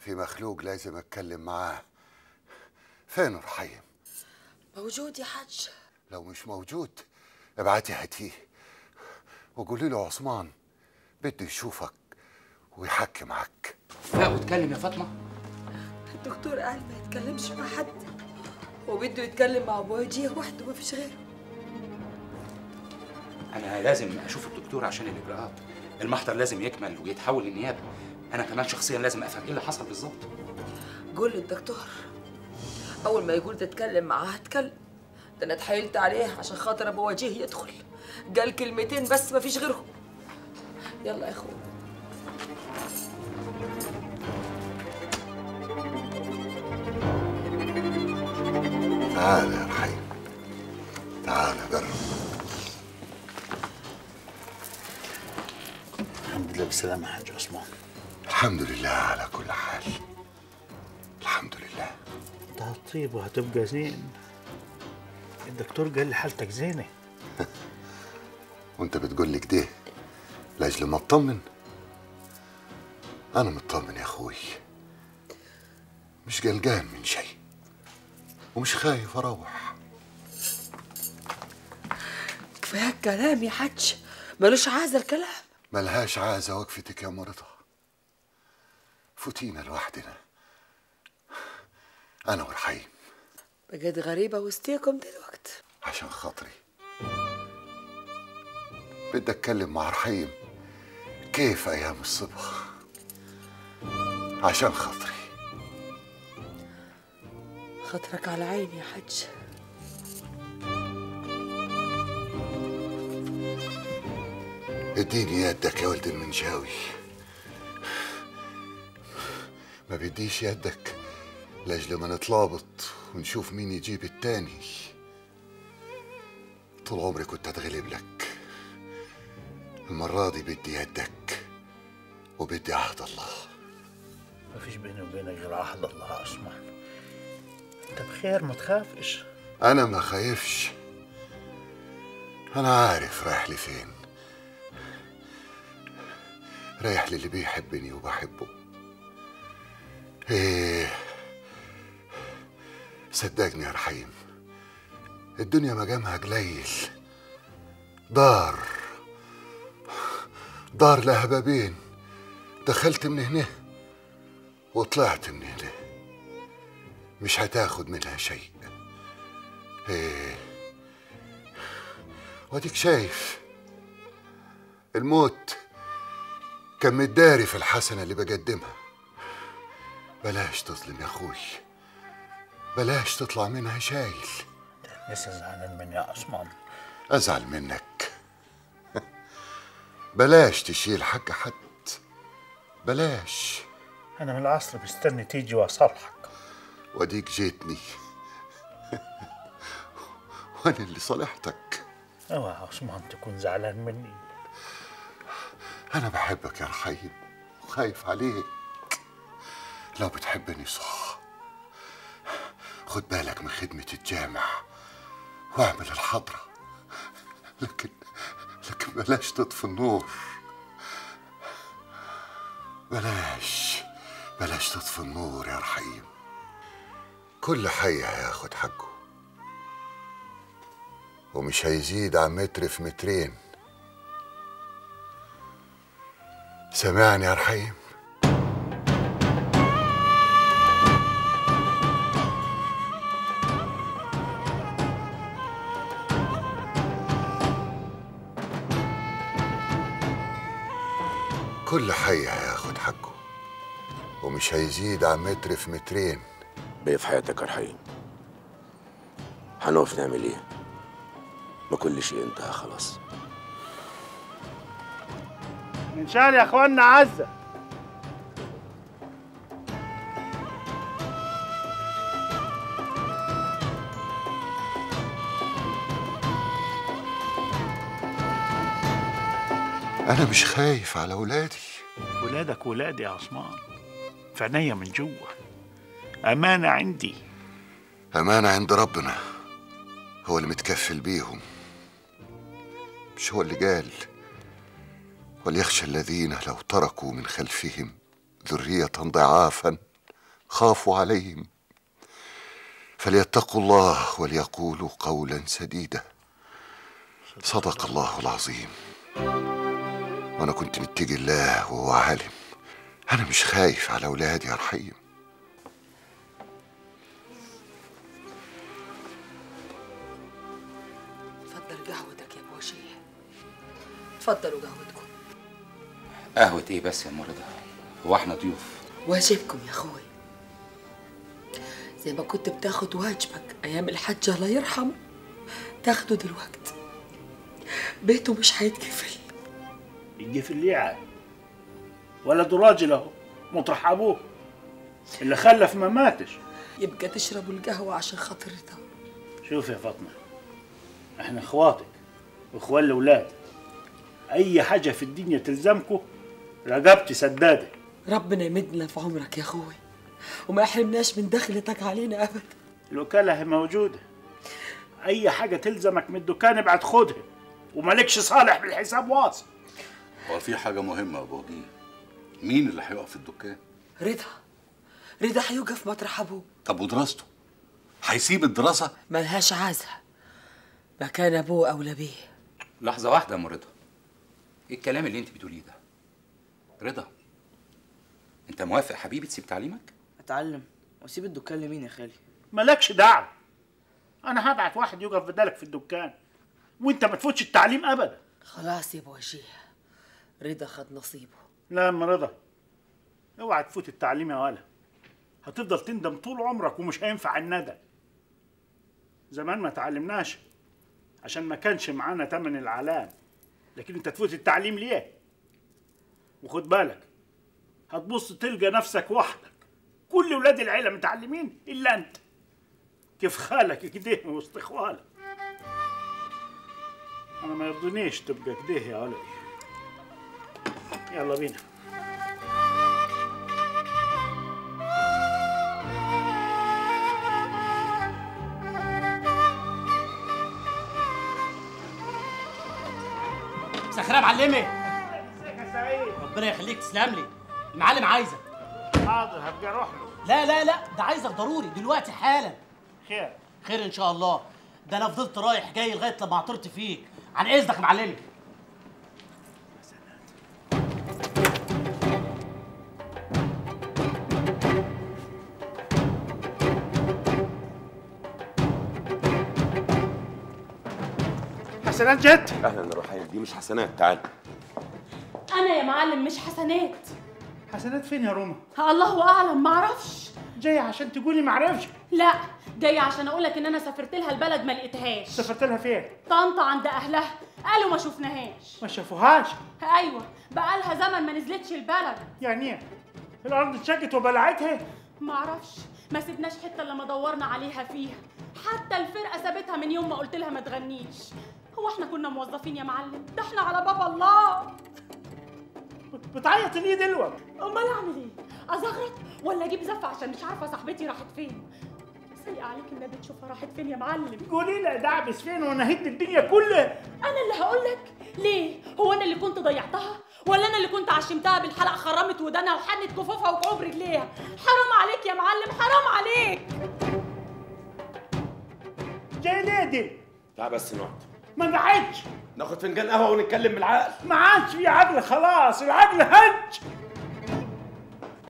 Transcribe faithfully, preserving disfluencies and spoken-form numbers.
في مخلوق لازم اتكلم معاه. فين رحيم؟ موجود يا حاج. لو مش موجود ابعتي هاتيه وقولي له عثمان بده يشوفك ويحكي معك. لا واتكلم يا فاطمه. الدكتور قال ما يتكلمش مع حد وبده يتكلم مع ابو وجيه وحده ما فيش غيره. انا لازم اشوف الدكتور عشان الاجراءات. المحضر لازم يكمل ويتحول للنيابه. انا كمان شخصيا لازم افهم ايه اللي حصل بالظبط. قول للدكتور اول ما يقول تتكلم معاه هتكلم. ده انا اتحايلت عليه عشان خاطر ابو وجيه يدخل، قال كلمتين بس ما فيش غيرهم. يلا يا اخويا. تعال يا رحيم، تعال جرب. الحمد لله بالسلامة يا حاج عثمان. الحمد لله على كل حال، الحمد لله. انت هتطيب وهتبقى زين. الدكتور قال لي حالتك زينة. وانت بتقول لي كده لاجل ما اطمن؟ انا مطمن يا اخوي، مش قلقان من شيء ومش خايف اروح. كفايه الكلام يا حاج، ملوش عازه الكلام. ملهاش عازه وقفتك يا ام رضا. فوتينا لوحدنا انا ورحيم. بقيت غريبه وسطيكم دلوقتي. عشان خاطري بدي اتكلم مع رحيم كيف ايام الصبح. عشان خاطري. خاطرك على عيني يا حاج. اديني يدك يا ولد المنشاوي. ما بديش يدك لاجل ما نتلابط ونشوف مين يجيب التاني. طول عمري كنت اتغلب لك، المرة دي بدي يدك وبدي عهد الله. ما فيش بيني وبينك غير عهد الله يا عثمان. انت بخير ما تخافش. انا ما خايفش، انا عارف رايح لفين. رايح للي بيحبني وبحبه. ايه صدقني يا رحيم، الدنيا مجامها قليل. دار دار لها بابين، دخلت من هنا وطلعت من هنا، مش هتاخد منها شيء. ايه واديك شايف الموت كان متداري في الحسنة اللي بقدمها. بلاش تظلم يا اخوي، بلاش تطلع منها شايل. لسه زعلان مني يا عثمان. ازعل منك؟ بلاش تشيل حق حد، بلاش. انا من العصر مستني تيجي واصالحك. واديك جيتني وانا اللي صالحتك. اوعى يا عثمان تكون زعلان مني. انا بحبك يا رحيم وخايف عليك. لو بتحبني صح خد بالك من خدمة الجامع واعمل الحضرة، لكن لكن بلاش تطفي النور. بلاش بلاش تطفي النور يا رحيم. كل حي هياخد حقه ومش هيزيد عن متر في مترين. سامعني يا رحيم؟ كل حي هياخد حقه ومش هيزيد عن متر في مترين. بيه في حياتك يا رحيم، هنقف نعمل ايه؟ ما كل شيء انتهى خلاص. منشال يا اخوانا عزة. أنا مش خايف على ولادي. ولادك ولادي يا عثمان، في عينيا من جوه. أمانة عندي. أمانة عند ربنا، هو اللي متكفل بيهم. مش هو اللي قال وليخشى الذين لو تركوا من خلفهم ذرية ضعافا خافوا عليهم فليتقوا الله وليقولوا قولا سديدا. صدق الله العظيم. وانا كنت متجه الله وهو عالم. انا مش خايف على اولادي يا رحيم. اتفضل قهوتك يا ابو وشيح. اتفضلوا قهوتكم. قهوة ايه بس يا ام رضا؟ هو احنا ضيوف؟ واجبكم يا اخوي، زي ما كنت بتاخد واجبك ايام الحج الله يرحمه تاخده دلوقتي. بيته مش هيتقفل. يتقفل ليه عاد؟ ولده راجل اهو مطرح ابوه اللي خلف ما ماتش. يبقى تشربوا القهوه عشان خاطر رضا. شوف يا فاطمه، احنا اخواتك واخوان الاولاد. اي حاجه في الدنيا تلزمكم رقبتي سداده. ربنا يمدنا في عمرك يا اخوي وما يحرمناش من دخلتك علينا ابدا. الوكاله هي موجوده. اي حاجه تلزمك من الدكان ابعت خدها ومالكش صالح بالحساب واصل. هو في حاجه مهمه يا ابو وجيه، مين اللي هيقف في الدكان؟ رضا. رضا هيوقف مطرح ابوه. طب ودراسته؟ هيسيب الدراسه؟ ملهاش عازة، مكان ابوه اولى بيه. لحظة واحدة يا ام رضا، ايه الكلام اللي انت بتقوليه ده؟ رضا، انت موافق حبيبي تسيب تعليمك؟ اتعلم واسيب الدكان لمين يا خالي؟ مالكش دعوه. انا هبعت واحد يقف بدالك في الدكان وانت ما تفوتش التعليم ابدا. خلاص يا ابو وجيه، رضا خد نصيبه. لا يا ام رضا، اوعى تفوت التعليم يا ولا، هتفضل تندم طول عمرك ومش هينفع الندم. زمان ما تعلمناش عشان ما كانش معانا تمن العلام، لكن انت تفوت التعليم ليه؟ وخد بالك هتبص تلقى نفسك وحدك، كل ولاد العيله متعلمين الا انت. كيف خالك كده وسط اخوالك؟ انا ما يرضينيش تبقى كده يا ولدي. يلا بينا. مسخره يا معلمي. ازيك يا سعيد؟ ربنا يخليك، تسلم لي. المعلم عايزك. حاضر هبقى اروح له. لا لا لا، ده عايزك ضروري دلوقتي حالا. خير؟ خير ان شاء الله. ده انا فضلت رايح جاي لغايه لما عطرت فيك. عن اذنك يا معلمي. حسنات جت؟ اهلا يا رحيل، دي مش حسنات، تعال. انا يا معلم مش حسنات. حسنات فين يا روما؟ الله اعلم، معرفش. جايه عشان تقولي معرفش؟ لا، جايه عشان اقولك ان انا سافرت لها البلد ما لقيتهاش. سافرت لها فين؟ طنطا عند اهلها، قالوا ما شفناهاش. ما شافوهاش؟ ايوه، بقالها زمن ما نزلتش البلد. يعني ايه؟ الارض اتشقت وبلعتها؟ معرفش، ما سيبناش حته الا ما دورنا عليها فيها. حتى الفرقه سابتها من يوم ما قلت لها ما تغنيش. هو احنا كنا موظفين يا معلم؟ ده احنا على باب الله. بتعيط ليه دلوقتي؟ امال اعمل ايه؟ ازغرط ولا اجيب زفه عشان مش عارفه صاحبتي راحت فين؟ سيء عليك النبي تشوفها راحت فين يا معلم. قولي لها دعبس فين وانا هد الدنيا كلها. انا اللي هقول لك ليه؟ هو انا اللي كنت ضيعتها ولا انا اللي كنت عشمتها بالحلق خرمت ودانها وحنت كفوفها وكعوب رجليها؟ حرام عليك يا معلم، حرام عليك. جاي ليه دي؟ تعال بس نقعد. ما قعدش. ناخد فنجان قهوه ونتكلم بالعقل. ما عادش في عقل، خلاص العقل هج.